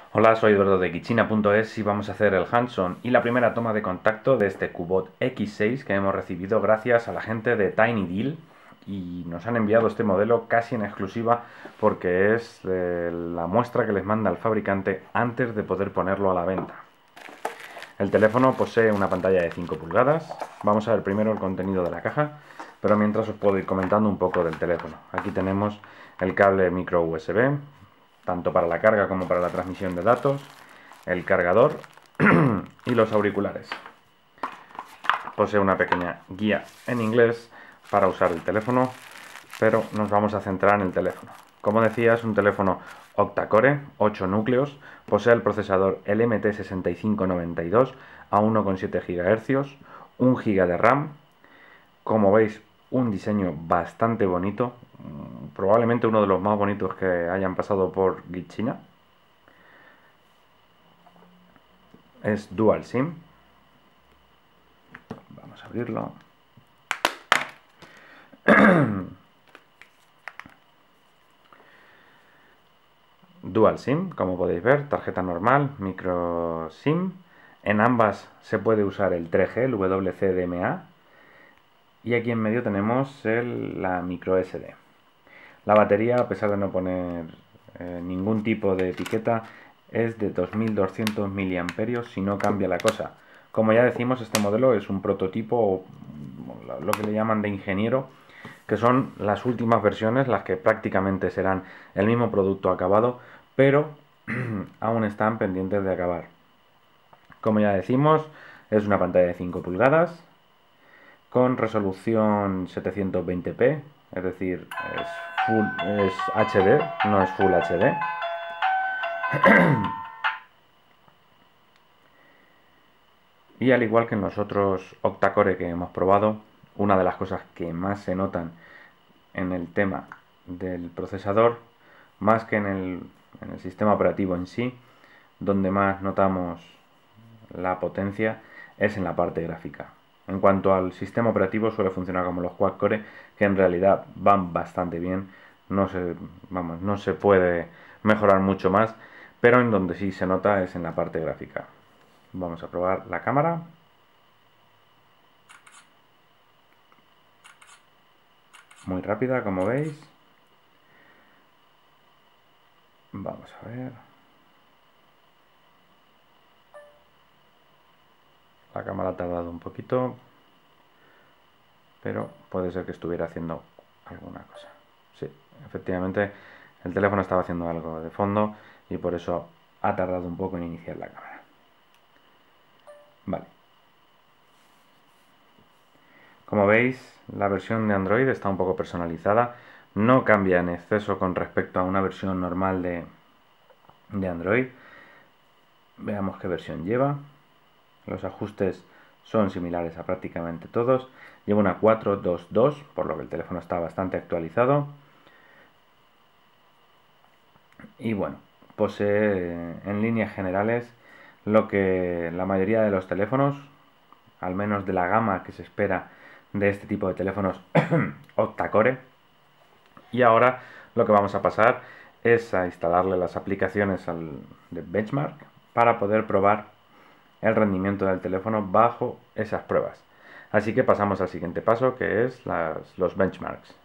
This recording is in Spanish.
Hola, soy Eduardo de Kichina.es y vamos a hacer el hands-on y la primera toma de contacto de este Cubot X6 que hemos recibido gracias a la gente de TinyDeal, y nos han enviado este modelo casi en exclusiva porque es la muestra que les manda el fabricante antes de poder ponerlo a la venta. El teléfono posee una pantalla de 5 pulgadas. Vamos a ver primero el contenido de la caja, pero mientras os puedo ir comentando un poco del teléfono. Aquí tenemos el cable micro USB, tanto para la carga como para la transmisión de datos, el cargador y los auriculares. Posee una pequeña guía en inglés para usar el teléfono, pero nos vamos a centrar en el teléfono. Como decía, es un teléfono octa-core, 8 núcleos, posee el procesador LMT6592 a 1,7 GHz, 1 GB de RAM. Como veis, un diseño bastante bonito, probablemente uno de los más bonitos que hayan pasado por Gichina. Es Dual SIM. Vamos a abrirlo. Dual SIM, como podéis ver, tarjeta normal, micro SIM. En ambas se puede usar el 3G, el WCDMA. Y aquí en medio tenemos la micro SD. La batería, a pesar de no poner ningún tipo de etiqueta, es de 2200 mAh si no cambia la cosa. Como ya decimos, este modelo es un prototipo, lo que le llaman de ingeniero, que son las últimas versiones, las que prácticamente serán el mismo producto acabado, pero aún están pendientes de acabar. Como ya decimos, es una pantalla de 5 pulgadas con resolución 720p, es decir, es HD, no es Full HD. Y al igual que en los otros octa-core que hemos probado, una de las cosas que más se notan en el tema del procesador, más que en el sistema operativo en sí, donde más notamos la potencia, es en la parte gráfica. En cuanto al sistema operativo, suele funcionar como los quad-core, que en realidad van bastante bien. No se puede mejorar mucho más, pero en donde sí se nota es en la parte gráfica. Vamos a probar la cámara. Muy rápida, como veis. Vamos a ver. La cámara ha tardado un poquito, pero puede ser que estuviera haciendo alguna cosa. Sí, efectivamente el teléfono estaba haciendo algo de fondo y por eso ha tardado un poco en iniciar la cámara. Vale. Como veis, la versión de Android está un poco personalizada. No cambia en exceso con respecto a una versión normal de Android. Veamos qué versión lleva. Los ajustes son similares a prácticamente todos. Lleva una 4.2.2, por lo que el teléfono está bastante actualizado. Y bueno, posee en líneas generales lo que la mayoría de los teléfonos, al menos de la gama que se espera de este tipo de teléfonos octa-core. Y ahora lo que vamos a pasar es a instalarle las aplicaciones de Benchmark para poder probar el rendimiento del teléfono bajo esas pruebas. Así que pasamos al siguiente paso, que es los benchmarks.